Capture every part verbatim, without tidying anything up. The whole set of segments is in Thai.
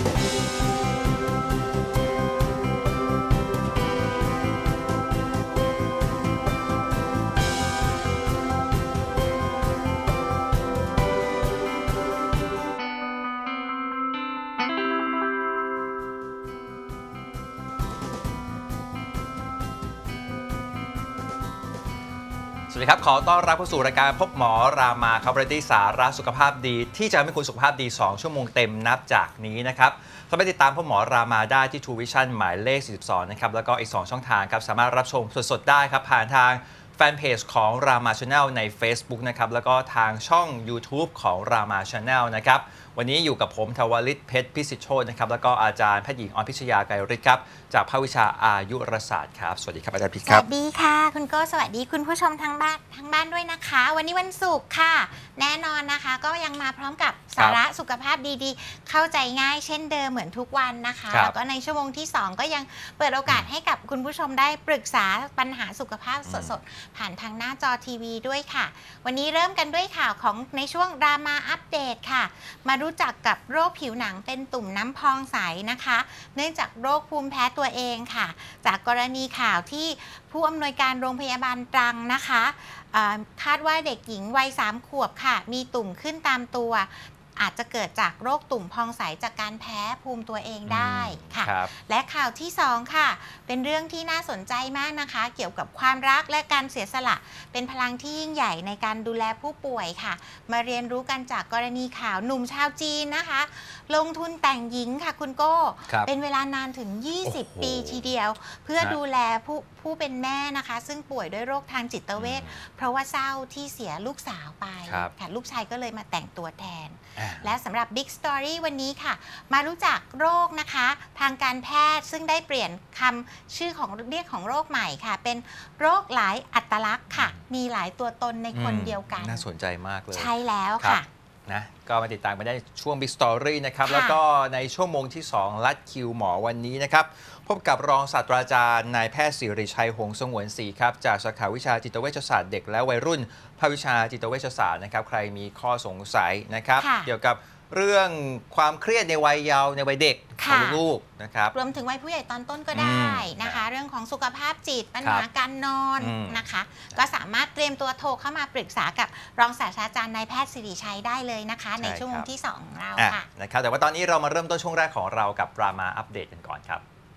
สวัสดีครับขอต้อนรับเข้าสู่รายการพบหมอรามาครับรายการสาระสุขภาพดีที่จะทำให้คุณสุขภาพดีสองชั่วโมงเต็มนับจากนี้นะครับสามารถติดตามพบหมอรามาได้ที่ True Vision หมายเลขสี่สิบสองนะครับแล้วก็อีกสองช่องทางครับสามารถรับชมสดๆได้ครับผ่านทางแฟนเพจของ Rama Channel ใน Facebook นะครับแล้วก็ทางช่อง YouTube ของ Rama Channel นะครับวันนี้อยู่กับผมทวริศเพชรพิสิทธิ์โชตินะครับแล้วก็อาจารย์แพทย์หญิงออนพิชยาไกรฤทธิ์ครับจากภาควิชาอายุรศาสตร์ครับสวัสดีครับอาจารย์พิชครับสวัสดีค่ะคุณโก้สวัสดีคุณผู้ชมทางบ้านทางบ้านด้วยนะคะวันนี้วันศุกร์ค่ะแน่นอนนะคะก็ยังมาพร้อมกับสาระสุขภาพดีๆเข้าใจง่ายเช่นเดิมเหมือนทุกวันนะคะแล้วก็ในชั่วโมงที่สองก็ยังเปิดโอกาสให้กับคุณผู้ชมได้ปรึกษาปัญหาสุขภาพสดๆผ่านทางหน้าจอทีวีด้วยค่ะวันนี้เริ่มกันด้วยข่าวของในช่วงรามาอัปเดตค่ะมารู้จักกับโรคผิวหนังเป็นตุ่มน้ำพองใสนะคะเนื่องจากโรคภูมิแพ้ตัวเองค่ะจากกรณีข่าวที่ผู้อำนวยการโรงพยาบาลตรังนะคะคาดว่าเด็กหญิงวัยสามขวบค่ะมีตุ่มขึ้นตามตัวอาจจะเกิดจากโรคตุ่มพองใสจากการแพ้ภูมิตัวเองได้ค่ะและข่าวที่สองค่ะเป็นเรื่องที่น่าสนใจมากนะคะเกี่ยวกับความรักและการเสียสละเป็นพลังที่ยิ่งใหญ่ในการดูแลผู้ป่วยค่ะมาเรียนรู้กันจากกรณีข่าวหนุ่มชาวจีนนะคะลงทุนแต่งหญิงค่ะคุณโก้เป็นเวลานานถึงยี่สิบปีทีเดียวเพื่อดูแลผู้ผู้เป็นแม่นะคะซึ่งป่วยด้วยโรคทางจิตเวชเพราะว่าเศร้าที่เสียลูกสาวไปค่ะลูกชายก็เลยมาแต่งตัวแทนและสำหรับ Big Story วันนี้ค่ะมารู้จักโรคนะคะทางการแพทย์ซึ่งได้เปลี่ยนคำชื่อของเรียกของโรคใหม่ค่ะเป็นโรคหลายอัตลักษณ์ค่ะมีหลายตัวตนในคนเดียวกันน่าสนใจมากเลยใช่แล้วค่ะนะก็มาติดตามกันได้ช่วง Big Story นะครับแล้วก็ในชั่วโมงที่สองลัดคิวหมอวันนี้นะครับพบกับรองศาสตราจารย์นายแพทย์ศิริชัยหงส์สงวนศรีครับจากสาขาวิชาจิตเวชศาสตร์เด็กและวัยรุ่นภาควิชาจิตเวชศาสตร์นะครับใครมีข้อสงสัยนะครับเกี่ยวกับเรื่องความเครียดในวัยเยาว์ในวัยเด็กของลูกนะครับรวมถึงวัยผู้ใหญ่ตอนต้นก็ได้นะคะเรื่องของสุขภาพจิตปัญหาการนอนนะคะก็สามารถเตรียมตัวโทรเข้ามาปรึกษากับรองศาสตราจารย์นายแพทย์ศิริชัยได้เลยนะคะในชั่วโมงที่สองของเราค่ะนะครับแต่ว่าตอนนี้เรามาเริ่มต้นช่วงแรกของเรากับรามาอัปเดตกันก่อนครับ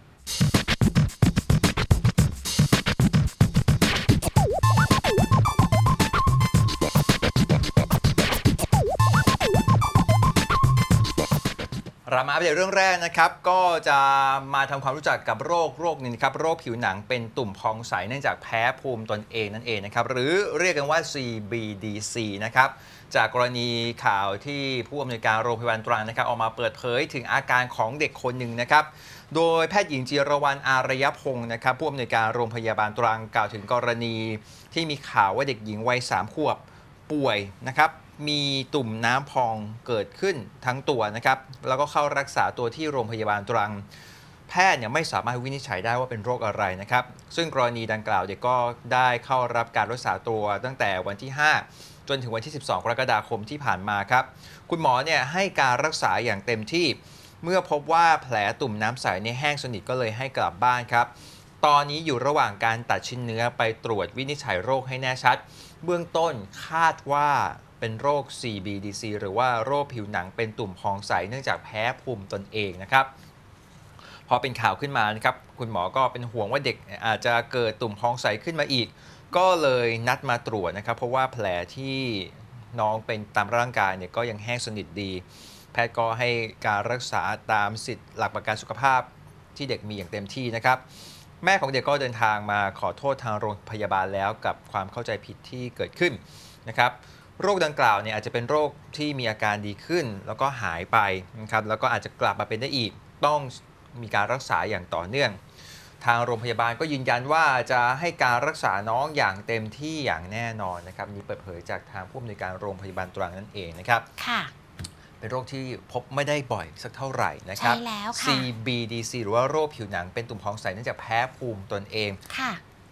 รามาอัปเดตเรื่องแรกนะครับก็จะมาทำความรู้จักกับโรคโรคนึงครับโรคผิวหนังเป็นตุ่มพองใสเนื่องจากแพ้ภูมิตนเองนั่นเองนะครับหรือเรียกกันว่า ซี บี ดี ซี นะครับจากกรณีข่าวที่ผู้อำนวยการโรงพยาบาลตรังนะครับออกมาเปิดเผยถึงอาการของเด็กคนหนึ่งนะครับโดยแพทย์หญิงจิรวรรณอารยพงศ์นะครับผู้อำนวยการโรงพยาบาลตรังกล่าวถึงกรณีที่มีข่าวว่าเด็กหญิงวัยสามขวบป่วยนะครับมีตุ่มน้ำพองเกิดขึ้นทั้งตัวนะครับแล้วก็เข้ารักษาตัวที่โรงพยาบาลตรังแพทย์เนี่ยไม่สามารถวินิจฉัยได้ว่าเป็นโรคอะไรนะครับซึ่งกรณีดังกล่าวเด็กก็ได้เข้ารับการรักษาตัวตั้งแต่วันที่ห้าจนถึงวันที่สิบสองกรกฎาคมที่ผ่านมาครับคุณหมอเนี่ยให้การรักษาอย่างเต็มที่เมื่อพบว่าแผลตุ่มน้ำใสในแห้งสนิทก็เลยให้กลับบ้านครับตอนนี้อยู่ระหว่างการตัดชิ้นเนื้อไปตรวจวินิจฉัยโรคให้แน่ชัดเบื้องต้นคาดว่าเป็นโรค ซี บี ดี ซี หรือว่าโรคผิวหนังเป็นตุ่มพองใสเนื่องจากแพ้ภูมิตนเองนะครับพอเป็นข่าวขึ้นมานะครับคุณหมอก็เป็นห่วงว่าเด็กอาจจะเกิดตุ่มพองใสขึ้นมาอีกก็เลยนัดมาตรวจนะครับเพราะว่าแผลที่น้องเป็นตามร่างกายเนี่ยก็ยังแห้งสนิทดีแพทย์ก็ให้การรักษาตามสิทธิหลักประกันสุขภาพที่เด็กมีอย่างเต็มที่นะครับแม่ของเด็กก็เดินทางมาขอโทษทางโรงพยาบาลแล้วกับความเข้าใจผิดที่เกิดขึ้นนะครับโรคดังกล่าวเนี่ยอาจจะเป็นโรคที่มีอาการดีขึ้นแล้วก็หายไปนะครับแล้วก็อาจจะกลับมาเป็นได้อีกต้องมีการรักษาอย่างต่อเนื่องทางโรงพยาบาลก็ยืนยันว่าจะให้การรักษาน้องอย่างเต็มที่อย่างแน่นอนนะครับมีเปิดเผยจากทางผู้อำนวยการโรงพยาบาลตรังนั่นเองนะครับค่ะเป็นโรคที่พบไม่ได้บ่อยสักเท่าไหร่นะครับใช่แล้วค่ะซี บี ดี ซี หรือว่าโรคผิวหนังเป็นตุ่มพองใสเนื่องจากแพ้ภูมิตนเองค่ะ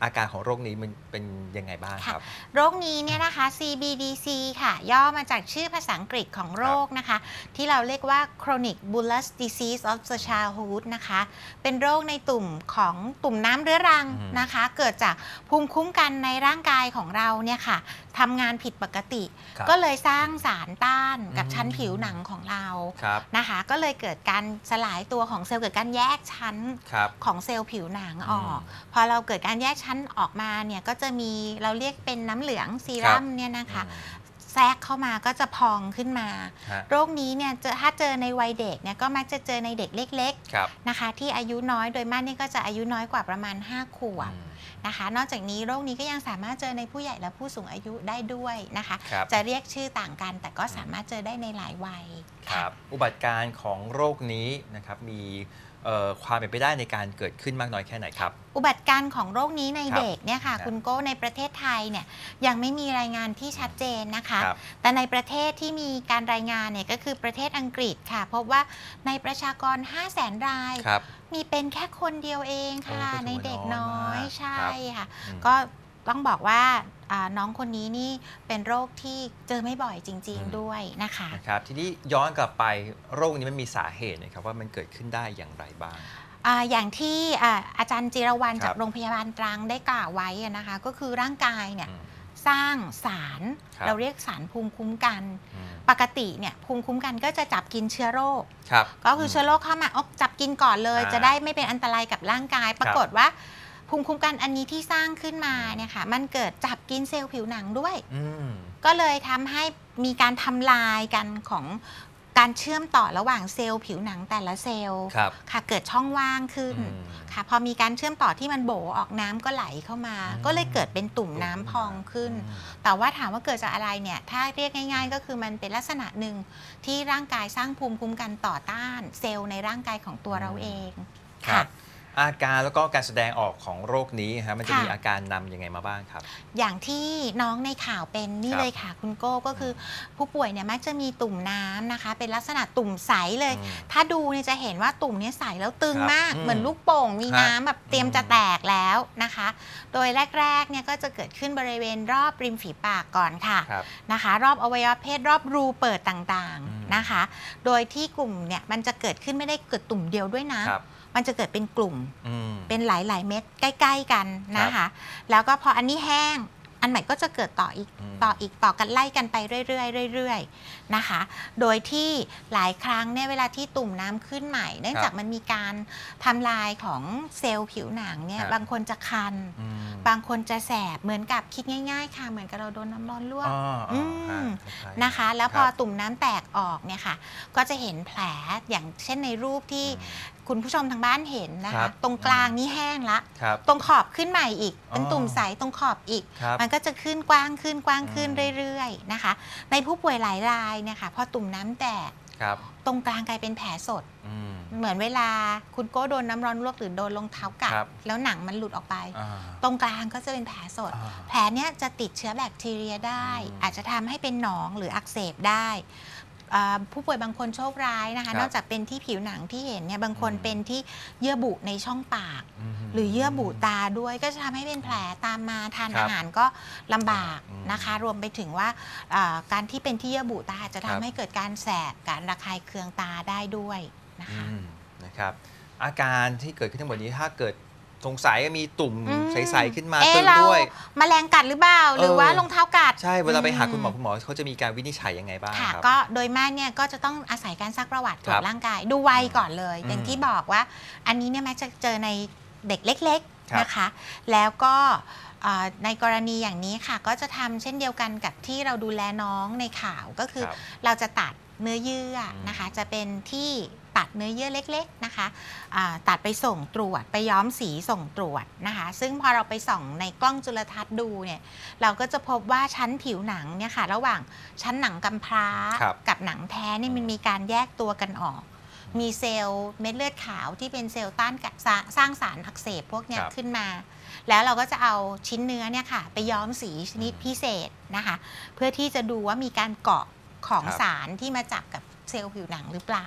อาการของโรคนี้มันเป็นยังไงบ้างครับโรคนี้เนี่ยนะคะ ซี บี ดี ซี ค่ะย่อมาจากชื่อภาษาอังกฤษของโรคนะคะที่เราเรียกว่า chronic bullous disease of the childhood นะคะเป็นโรคในตุ่มของตุ่มน้ำเรื้อรังนะคะเกิดจากภูมิคุ้มกันในร่างกายของเราเนี่ยค่ะทำงานผิดปกติ ก็เลยสร้างสารต้านกับชั้นผิวหนังของเรานะคะก็เลยเกิดการสลายตัวของเซลล์เกิดการแยกชั้นของเซลล์ผิวหนังออกพอเราเกิดการแยกชั้นออกมาเนี่ยก็จะมีเราเรียกเป็นน้ำเหลืองซีรั่มเนี่ยนะคะแทรกเข้ามาก็จะพองขึ้นมาโรคนี้เนี่ยถ้าเจอในวัยเด็กเนี่ยก็มักจะเจอในเด็กเล็กๆนะคะที่อายุน้อยโดยมากนี่ก็จะอายุน้อยกว่าประมาณห้าขวบนะคะนอกจากนี้โรคนี้ก็ยังสามารถเจอในผู้ใหญ่และผู้สูงอายุได้ด้วยนะคะจะเรียกชื่อต่างกันแต่ก็สามารถเจอได้ในหลายวัยครับอุบัติการของโรคนี้นะครับมีความเป็นไปได้ในการเกิดขึ้นมากน้อยแค่ไหนครับอุบัติการของโรคนี้ในเด็กเนี่ยค่ะคุณโก้ในประเทศไทยเนี่ยยังไม่มีรายงานที่ชัดเจนนะคะแต่ในประเทศที่มีการรายงานเนี่ยก็คือประเทศอังกฤษค่ะพบว่าในประชากร ห้าแสน รายมีเป็นแค่คนเดียวเองค่ะในเด็กน้อยใช่ค่ะก็ต้องบอกว่าน้องคนนี้นี่เป็นโรคที่เจอไม่บ่อยจริงๆด้วยนะคะครับทีนี้ย้อนกลับไปโรคนี้มันมีสาเหตุนะครับว่ามันเกิดขึ้นได้อย่างไรบ้างอย่างที่อาจารย์จิรวรรณจากโรงพยาบาลตรังได้กล่าวไว้นะคะก็คือร่างกายเนี่ยสร้างสารเราเรียกสารภูมิคุ้มกันปกติเนี่ยภูมิคุ้มกันก็จะจับกินเชื้อโรคก็คือเชื้อโรคเข้ามาออกจับกินก่อนเลยจะได้ไม่เป็นอันตรายกับร่างกายปรากฏว่าภูมิคุ้มกันอันนี้ที่สร้างขึ้นมาเนี่ยค่ะมันเกิดจับกินเซลล์ผิวหนังด้วยก็เลยทำให้มีการทำลายกันของการเชื่อมต่อระหว่างเซลล์ผิวหนังแต่ละเซลล์ค่ะเกิดช่องว่างขึ้นค่ะพอมีการเชื่อมต่อที่มันโบออกน้ำก็ไหลเข้ามาก็เลยเกิดเป็นตุ่มน้ำพองขึ้นแต่ว่าถามว่าเกิดจากอะไรเนี่ยถ้าเรียกง่ายๆก็คือมันเป็นลักษณะหนึ่งที่ร่างกายสร้างภูมิคุ้มกันต่อต้านเซลล์ในร่างกายของตัวเราเองค่ะอาการแล้วก็การแสดงออกของโรคนี้ครับมันจะมีอาการนำยังไงมาบ้างครับอย่างที่น้องในข่าวเป็นนี่เลยค่ะคุณโก้ก็คือผู้ป่วยเนี่ยมักจะมีตุ่มน้ำนะคะเป็นลักษณะตุ่มใสเลยถ้าดูเนี่ยจะเห็นว่าตุ่มนี้ใสแล้วตึงมากเหมือนลูกโป่งมีน้ำแบบเตรียมจะแตกแล้วนะคะโดยแรกๆเนี่ยก็จะเกิดขึ้นบริเวณรอบริมฝีปากก่อนค่ะนะคะรอบอวัยวะเพศรอบรูเปิดต่างๆนะคะโดยที่กลุ่มเนี่ยมันจะเกิดขึ้นไม่ได้เกิดตุ่มเดียวด้วยนะมันจะเกิดเป็นกลุ่มเป็นหลายๆเม็ดใกล้ๆกันนะคะแล้วก็พออันนี้แห้งอันใหม่ก็จะเกิดต่ออีกต่ออีกต่อกันไล่กันไปเรื่อยๆเรื่อยๆนะคะโดยที่หลายครั้งเนี่ยเวลาที่ตุ่มน้ำขึ้นใหม่เนื่องจากมันมีการทำลายของเซลล์ผิวหนังเนี่ยบางคนจะคันบางคนจะแสบเหมือนกับคิดง่ายๆค่ะเหมือนกับเราโดนน้ำร้อนลวกนะคะแล้วพอตุ่มน้ำแตกออกเนี่ยค่ะก็จะเห็นแผลอย่างเช่นในรูปที่คุณผู้ชมทางบ้านเห็นนะคะตรงกลางนี่แห้งละตรงขอบขึ้นใหม่อีกเป็นตุ่มใสตรงขอบอีกมันก็จะขึ้นกว้างขึ้นกว้างขึ้นเรื่อยๆนะคะในผู้ป่วยหลายรายเนี่ยค่ะพอตุ่มน้ำแตกตรงกลางกลายเป็นแผลสดเหมือนเวลาคุณโก้โดนน้ำร้อนลวกหรือโดนรองเท้ากัดแล้วหนังมันหลุดออกไปตรงกลางก็จะเป็นแผลสดแผลเนี้ยจะติดเชื้อแบคทีเรียได้อาจจะทำให้เป็นหนองหรืออักเสบได้ผู้ป่วยบางคนโชคร้ายนะคะนอกจากเป็นที่ผิวหนังที่เห็นเนี่ยบางคนเป็นที่เยื่อบุในช่องปากหรือเยื่อบุตาด้วยก็จะทำให้เป็นแผลตามมาทานอาหารก็ลำบากนะคะรวมไปถึงว่าการที่เป็นที่เยื่อบุตาจะทำให้เกิดการแสบการระคายเคืองตาได้ด้วยนะคะนะครับอาการที่เกิดขึ้นทั้งหมดนี้ถ้าเกิดสงสัยมีตุ่มใสๆขึ้นมาตึงด้วยแมลงกัดหรือเปล่าหรือว่ารองเท้ากัดใช่เวลาไปหาคุณหมอคุณหมอเขาจะมีการวินิจฉัยยังไงบ้างค่ะก็โดยมากเนี่ยก็จะต้องอาศัยการซักประวัติตรวจร่างกายดูวัยก่อนเลยอย่างที่บอกว่าอันนี้เนี่ยมักจะเจอในเด็กเล็กๆนะคะแล้วก็ในกรณีอย่างนี้ค่ะก็จะทำเช่นเดียวกันกับที่เราดูแลน้องในข่าวก็คือเราจะตัดเนื้อเยื่อนะคะจะเป็นที่ตัดเนื้อเยื่อเล็กๆนะคะตัดไปส่งตรวจไปย้อมสีส่งตรวจนะคะซึ่งพอเราไปส่องในกล้องจุลทรรศน์ดูเนี่ยเราก็จะพบว่าชั้นผิวหนังเนี่ยค่ะระหว่างชั้นหนังกำพร้ากับหนังแท้นี่มันมีการแยกตัวกันออกมีเซลล์เม็ดเลือดขาวที่เป็นเซลล์ต้านสร้างสารอักเสบพวกนี้ขึ้นมาแล้วเราก็จะเอาชิ้นเนื้อเนี่ยค่ะไปย้อมสีชนิดพิเศษนะคะเพื่อที่จะดูว่ามีการเกาะของสารที่มาจับกับเซลล์ผิวหนังหรือเปล่า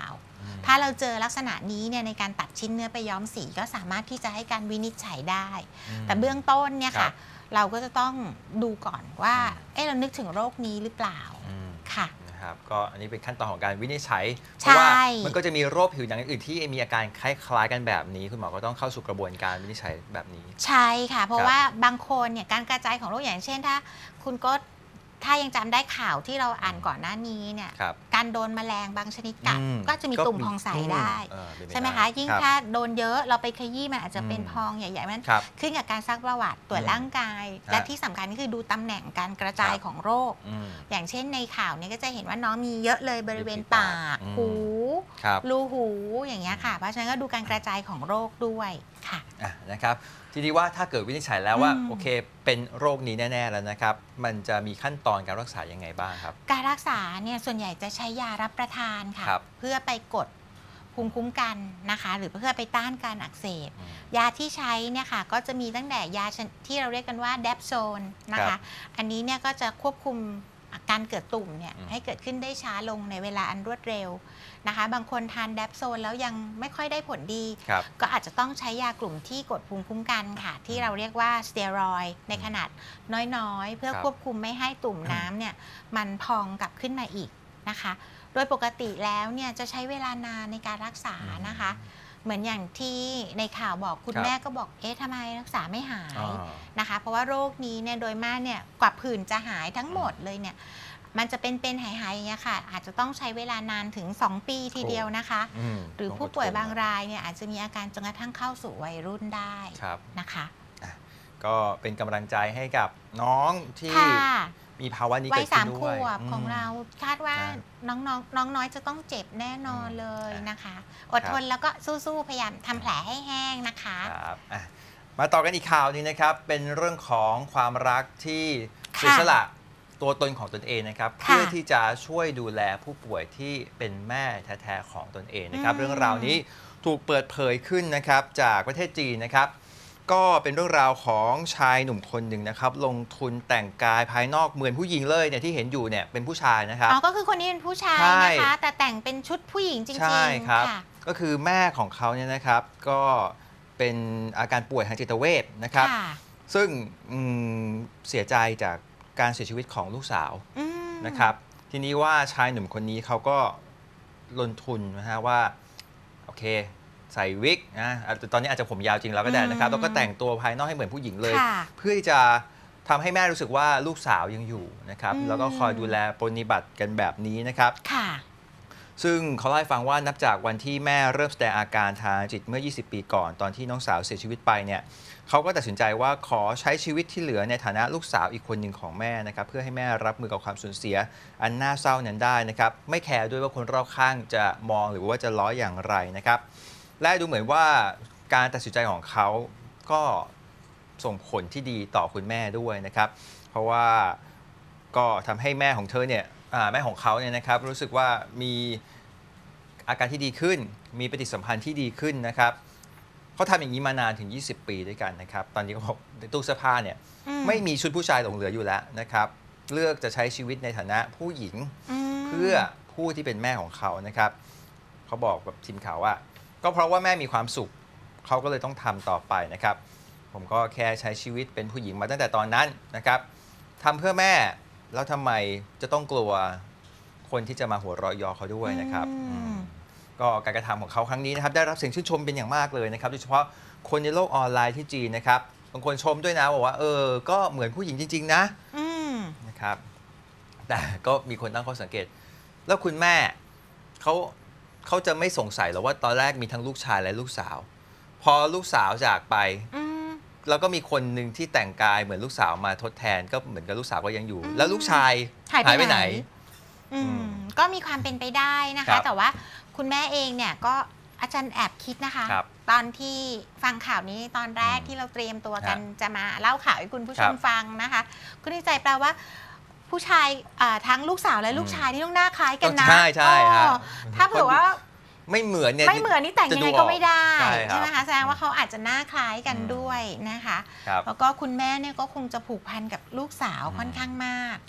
ถ้าเราเจอลักษณะนี้เนี่ยในการตัดชิ้นเนื้อไปย้อมสีก็สามารถที่จะให้การวินิจฉัยได้ แต่เบื้องต้นเนี่ยค่ะเราก็จะต้องดูก่อนว่าเอ๊ะเรานึกถึงโรคนี้หรือเปล่าค่ะนะครับก็อันนี้เป็นขั้นตอนของการวินิจฉัยเพราะว่ามันก็จะมีโรคผิวหนังอื่นที่มีอาการคล้ายๆกันแบบนี้คุณหมอก็ต้องเข้าสู่กระบวนการวินิจฉัยแบบนี้ใช่ค่ะเพราะว่าบางคนเนี่ยการกระจายของโรคอย่างเช่นถ้าคุณก็ถ้ายังจำได้ข่าวที่เราอ่านก่อนหน้านี้เนี่ยการโดนแมลงบางชนิดกัดก็จะมีตุ่มพองใสได้ใช่ไหมคะยิ่งถ้าโดนเยอะเราไปขยี้มันอาจจะเป็นพองใหญ่ๆมันขึ้นกับการซักประวัติตรวจร่างกายและที่สำคัญก็คือดูตำแหน่งการกระจายของโรคอย่างเช่นในข่าวนี้ก็จะเห็นว่าน้องมีเยอะเลยบริเวณปากหูรูหูอย่างเงี้ยค่ะเพราะฉะนั้นก็ดูการกระจายของโรคด้วยค่ะนะครับทีนี้ว่าถ้าเกิดวินิจฉัยแล้วว่าโอเคเป็นโรคนี้แน่ๆแล้วนะครับมันจะมีขั้นตอนการรักษายังไงบ้างครับการรักษาเนี่ยส่วนใหญ่จะใช้ยารับประทานค่ะเพื่อไปกดภูมิคุ้มกันนะคะหรือเพื่อไปต้านการอักเสบยาที่ใช้เนี่ยค่ะก็จะมีตั้งแต่ยาที่เราเรียกกันว่าแดปโซนนะคะอันนี้เนี่ยก็จะควบคุมการเกิดตุ่มเนี่ยให้เกิดขึ้นได้ช้าลงในเวลาอันรวดเร็วนะคะบางคนทานแดปโซนแล้วยังไม่ค่อยได้ผลดีก็อาจจะต้องใช้ยากลุ่มที่กดภูมิคุ้มกันค่ะที่เราเรียกว่าสเตียรอยด์ในขนาดน้อยๆเพื่อควบคุมไม่ให้ตุ่มน้ำเนี่ยมันพองกลับขึ้นมาอีกนะคะโดยปกติแล้วเนี่ยจะใช้เวลานานในการรักษานะคะเหมือนอย่างที่ในข่าวบอกคุณแม่ก็บอกเอ๊ะทำไมรักษาไม่หายนะคะเพราะว่าโรคนี้เนี่ยโดยมากเนี่ยกว่าผื่นจะหายทั้งหมดเลยเนี่ยมันจะเป็นเป็นหายๆอย่างเงี้ยค่ะอาจจะต้องใช้เวลานานถึงสองปีทีเดียวนะคะหรือผู้ป่วยบางรายเนี่ยอาจจะมีอาการจนกระทั่งเข้าสู่วัยรุ่นได้นะคะก็เป็นกำลังใจให้กับน้องที่มีภาวะนี้เกิดขึ้นด้วยวัยสามขวบของเราคาดว่าน้องๆน้องน้อยจะต้องเจ็บแน่นอนเลยนะคะอดทนแล้วก็สู้ๆพยายามทำแผลให้แห้งนะคะครับมาต่อกันอีกข่าวนี้นะครับเป็นเรื่องของความรักที่เสียสละตัวตนของตนเองนะครับเพื่อที่จะช่วยดูแลผู้ป่วยที่เป็นแม่แท้ๆของตนเองนะครับเรื่องราวนี้ถูกเปิดเผยขึ้นนะครับจากประเทศจีนนะครับก็เป็นเรื่องราวของชายหนุ่มคนหนึ่งนะครับลงทุนแต่งกายภายนอกเหมือนผู้หญิงเลยเนี่ยที่เห็นอยู่เนี่ยเป็นผู้ชายนะครับอ๋อก็คือคนนี้เป็นผู้ชายนะคะแต่แต่งเป็นชุดผู้หญิงจริงๆใช่ครับก็คือแม่ของเขาเนี่ยนะครับก็เป็นอาการป่วยทางจิตเวชนะครับซึ่งเสียใจจากการเสียชีวิตของลูกสาวนะครับทีนี้ว่าชายหนุ่มคนนี้เขาก็ลงทุนนะฮะว่าโอเคใส่วิกนะตอนนี้อาจจะผมยาวจริงแล้วก็ได้นะครับแล้วก็แต่งตัวภายนอกให้เหมือนผู้หญิงเลยเพื่อที่จะทำให้แม่รู้สึกว่าลูกสาวยังอยู่นะครับแล้วก็คอยดูแลปฏิบัติกันแบบนี้นะครับซึ่งเขาเล่าให้ฟังว่านับจากวันที่แม่เริ่มแสดงอาการทางจิตเมื่อยี่สิบปีก่อนตอนที่น้องสาวเสียชีวิตไปเนี่ยเขาก็ตัดสินใจว่าขอใช้ชีวิตที่เหลือในฐานะลูกสาวอีกคนหนึ่งของแม่นะครับเพื่อให้แม่รับมือกับความสูญเสียอันน่าเศร้านั้นได้นะครับไม่แคร์ด้วยว่าคนรอบข้างจะมองหรือว่าจะล้ออย่างไรนะครับและดูเหมือนว่าการตัดสินใจของเขาก็ส่งผลที่ดีต่อคุณแม่ด้วยนะครับเพราะว่าก็ทำให้แม่ของเธอเนี่ยแม่ของเขาเนี่ยนะครับรู้สึกว่ามีอาการที่ดีขึ้นมีปฏิสัมพันธ์ที่ดีขึ้นนะครับเขาทำอย่างนี้มานานถึงยี่สิบปีด้วยกันนะครับตอนนี้เขาบอกในตู้เสื้อผ้าเนี่ยไม่มีชุดผู้ชายหลงเหลืออยู่แล้วนะครับเลือกจะใช้ชีวิตในฐานะผู้หญิงเพื่อผู้ที่เป็นแม่ของเขานะครับเขาบอกกับทีมข่าวว่าก็เพราะว่าแม่มีความสุขเขาก็เลยต้องทำต่อไปนะครับผมก็แค่ใช้ชีวิตเป็นผู้หญิงมาตั้งแต่ตอนนั้นนะครับทำเพื่อแม่แล้วทำไมจะต้องกลัวคนที่จะมาหัวเราะยอเขาด้วยนะครับก็การกระทำของเขาครั้งนี้นะครับได้รับเสียงชื่นชมเป็นอย่างมากเลยนะครับโดยเฉพาะคนในโลกออนไลน์ที่จีนนะครับบางคนชมด้วยนะบอกว่าเออก็เหมือนผู้หญิงจริงๆนะนะครับแต่ก็มีคนตั้งข้อสังเกตแล้วคุณแม่เขาเขาจะไม่สงสัยหรอว่าตอนแรกมีทั้งลูกชายและลูกสาวพอลูกสาวจากไปแล้วก็มีคนหนึ่งที่แต่งกายเหมือนลูกสาวมาทดแทนก็เหมือนกับลูกสาวก็ยังอยู่แล้วลูกชายหายไปไหนก็มีความเป็นไปได้นะคะแต่ว่าคุณแม่เองเนี่ยก็อาจารย์แอบคิดนะคะตอนที่ฟังข่าวนี้ตอนแรกที่เราเตรียมตัวกันจะมาเล่าข่าวให้คุณผู้ชมฟังนะคะก็ในใจแปลว่าผู้ชายทั้งลูกสาวและลูกชายนี่ต้องหน้าคล้ายกันนะใช่ใช่ถ้าเผื่อว่าไม่เหมือนเนี่ยไม่เหมือนนี่แต่งยังไงก็ไม่ได้ใช่ไหมคะแสดงว่าเขาอาจจะหน้าคล้ายกันด้วยนะคะแล้วก็คุณแม่เนี่ยก็คงจะผูกพันกับลูกสาวค่อนข้างมาก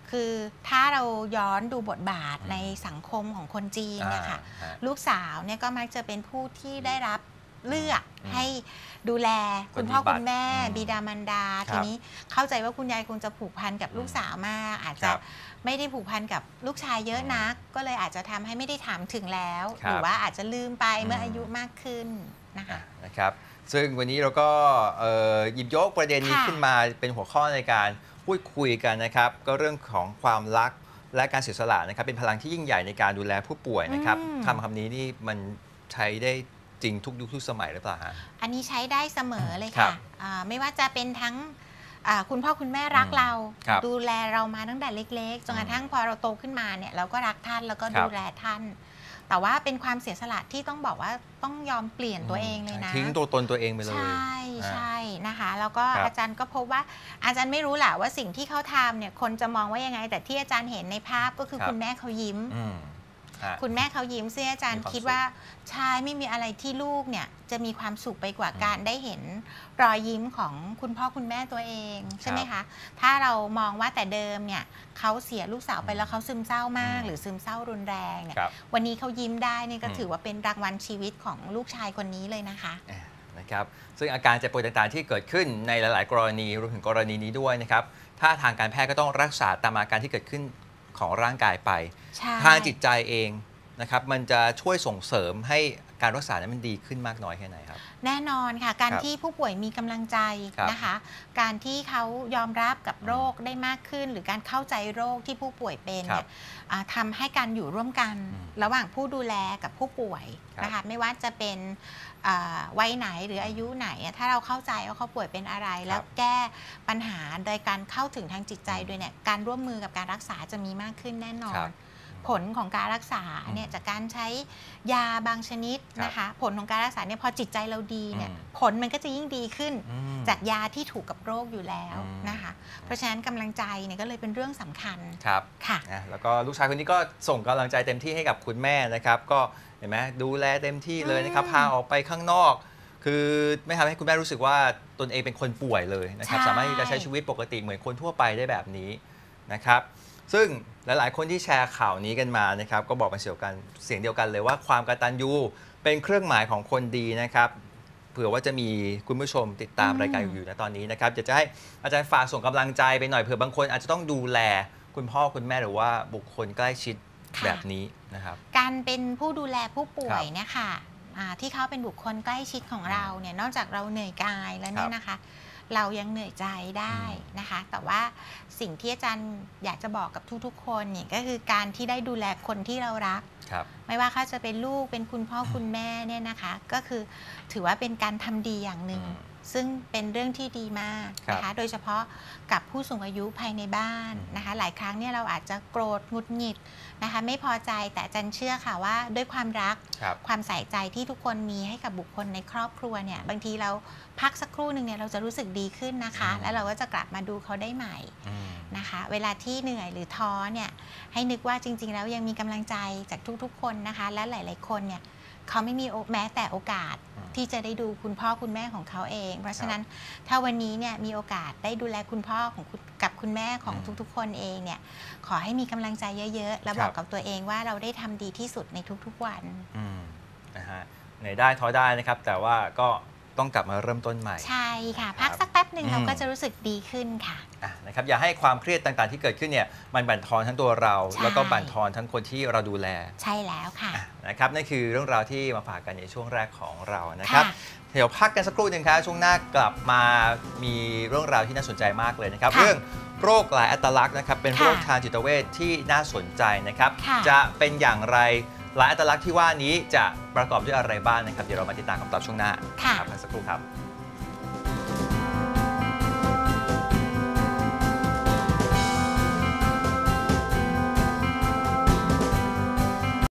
คือถ้าเราย้อนดูบทบาทในสังคมของคนจีนนะคะลูกสาวเนี่ยก็มักจะเป็นผู้ที่ได้รับเลือกให้ดูแลคุณพ่อคุณแม่บิดามารดาทีนี้เข้าใจว่าคุณยายคงจะผูกพันกับลูกสาวมากอาจจะไม่ได้ผูกพันกับลูกชายเยอะนักก็เลยอาจจะทำให้ไม่ได้ถามถึงแล้วหรือว่าอาจจะลืมไปเมื่ออายุมากขึ้นนะคะนะครับซึ่งวันนี้เราก็หยิบยกประเด็นนี้ขึ้นมาเป็นหัวข้อในการพูดคุยกันนะครับก็เรื่องของความรักและการเสียสละนะครับเป็นพลังที่ยิ่งใหญ่ในการดูแลผู้ป่วยนะครับคำคำนี้นี่มันใช้ได้จริงทุกยุคทุกสมัยหรือเปล่าฮะอันนี้ใช้ได้เสมอเลยค่ะไม่ว่าจะเป็นทั้งคุณพ่อคุณแม่รักเราดูแลเรามาตั้งแต่เล็กๆจนกระทั่งพอเราโตขึ้นมาเนี่ยเราก็รักท่านแล้วก็ดูแลท่านแต่ว่าเป็นความเสียสละที่ต้องบอกว่าต้องยอมเปลี่ยนตัวเองเลยนะทิ้งตัวตนตัวเองไปเลยใช่ใช่นะคะแล้วก็อาจารย์ก็พบว่าอาจารย์ไม่รู้แหละว่าสิ่งที่เขาทำเนี่ยคนจะมองว่ายังไงแต่ที่อาจารย์เห็นในภาพก็คือคุณแม่เขายิ้มคุณแม่เขายิ้มซึ่งอาจารย์คิดว่าใช่ไม่มีอะไรที่ลูกเนี่ยจะมีความสุขไปกว่าการได้เห็นรอยยิ้มของคุณพ่อคุณแม่ตัวเองใช่ไหมคะถ้าเรามองว่าแต่เดิมเนี่ยเขาเสียลูกสาวไปแล้วเขาซึมเศร้ามากหรือซึมเศร้ารุนแรงเนี่ยวันนี้เขายิ้มได้นี่ก็ถือว่าเป็นรางวัลชีวิตของลูกชายคนนี้เลยนะคะนะครับซึ่งอาการเจ็บป่วยต่างๆที่เกิดขึ้นในหลายๆกรณีรวมถึงกรณีนี้ด้วยนะครับถ้าทางการแพทย์ก็ต้องรักษาตามอาการที่เกิดขึ้นของร่างกายไปทางจิตใจเองนะครับมันจะช่วยส่งเสริมให้การรักษานั้นมันดีขึ้นมากน้อยแค่ไหนครับแน่นอนค่ะการที่ผู้ป่วยมีกำลังใจนะคะการที่เขายอมรับกับโรคได้มากขึ้นหรือการเข้าใจโรคที่ผู้ป่วยเป็นเนี่ยทำให้การอยู่ร่วมกันระหว่างผู้ดูแลกับผู้ป่วยนะคะไม่ว่าจะเป็นวัยไหนหรืออายุไหนถ้าเราเข้าใจว่าเขาป่วยเป็นอะไรแล้วแก้ปัญหาโดยการเข้าถึงทางจิตใจด้วยเนี่ยการร่วมมือกับการรักษาจะมีมากขึ้นแน่นอนผลของการรักษาเนี่ยจากการใช้ยาบางชนิดนะคะผลของการรักษาเนี่ยพอจิตใจเราดีเนี่ยผลมันก็จะยิ่งดีขึ้นจากยาที่ถูกกับโรคอยู่แล้วนะคะเพราะฉะนั้นกำลังใจเนี่ยก็เลยเป็นเรื่องสำคัญครับค่ะแล้วก็ลูกชายคนนี้ก็ส่งกำลังใจเต็มที่ให้กับคุณแม่นะครับก็เห็นไหมดูแลเต็มที่เลยนะครับพาออกไปข้างนอกคือไม่ทำให้คุณแม่รู้สึกว่าตนเองเป็นคนป่วยเลยนะครับสามารถที่จะใช้ชีวิตปกติเหมือนคนทั่วไปได้แบบนี้นะครับซึ่งหลายๆคนที่แชร์ข่าวนี้กันมานะครับก็บอกเป็นเสียงกันเสียงเดียวกันเลยว่าความกตัญญูเป็นเครื่องหมายของคนดีนะครับเผื่อว่าจะมีคุณผู้ชมติดตามรายการอยู่นะตอนนี้นะครับอยากจะให้อาจารย์ฝากส่งกำลังใจไปหน่อยเผื่อบางคนอาจจะต้องดูแลคุณพ่อคุณแม่หรือว่าบุคคลใกล้ชิดแบบนี้นะครับการเป็นผู้ดูแลผู้ป่วยเนี่ยค่ะที่เขาเป็นบุคคลใกล้ชิดของเราเนี่ยนอกจากเราเหนื่อยกายแล้วเนี่ยนะคะเรายังเหนื่อยใจได้นะคะแต่ว่าสิ่งที่อาจารย์อยากจะบอกกับทุกๆคนเนี่ยก็คือการที่ได้ดูแลคนที่เรารักไม่ว่าเขาจะเป็นลูกเป็นคุณพ่อคุณแม่เนี่ยนะคะก็คือถือว่าเป็นการทำดีอย่างหนึ่งซึ่งเป็นเรื่องที่ดีมากนะคะโดยเฉพาะกับผู้สูงอายุภายในบ้านนะคะหลายครั้งเนี่ยเราอาจจะโกรธหงุดหงิดนะคะไม่พอใจแต่อาจารย์เชื่อค่ะว่าด้วยความรักความใส่ใจที่ทุกคนมีให้กับบุคคลในครอบครัวเนี่ยบางทีเราพักสักครู่หนึ่งเนี่ยเราจะรู้สึกดีขึ้นนะคะแล้วเราก็จะกลับมาดูเขาได้ใหม่นะคะเวลาที่เหนื่อยหรือท้อเนี่ยให้นึกว่าจริงๆแล้วยังมีกำลังใจจากทุกๆคนนะคะและหลายๆคนเนี่ยเขาไม่มีแม้แต่โอกาสที่จะได้ดูคุณพ่อคุณแม่ของเขาเองเพราะฉะนั้นถ้าวันนี้เนี่ยมีโอกาสได้ดูแลคุณพ่อของกับคุณแม่ของทุกๆคนเองเนี่ยขอให้มีกำลังใจเยอะๆแล้วบอกกับตัวเองว่าเราได้ทำดีที่สุดในทุกๆวันนะฮะเหนื่อยได้ท้อได้นะครับแต่ว่าก็ต้องกลับมาเริ่มต้นใหม่ใช่ค่ะพักสักแป๊บหนึ่งเราก็จะรู้สึกดีขึ้นค่ะนะครับอย่าให้ความเครียดต่างๆที่เกิดขึ้นเนี่ยมันบั่นทอนทั้งตัวเราแล้วก็บั่นทอนทั้งคนที่เราดูแลใช่แล้วค่ะนะครับนั่นคือเรื่องราวที่มาฝากกันในช่วงแรกของเรานะครับเดี๋ยวพักกันสักครู่หนึ่งครับช่วงหน้ากลับมามีเรื่องราวที่น่าสนใจมากเลยนะครับเรื่องโรคหลายอัตลักษณ์นะครับเป็นโรคทางจิตเวชที่น่าสนใจนะครับจะเป็นอย่างไรหลายอัตลักษณ์ที่ว่านี้จะประกอบด้วยอะไรบ้างนะครับเดี๋ยวเรามาติดตามคำตอบช่วงหน้าพักสักครู่ครับ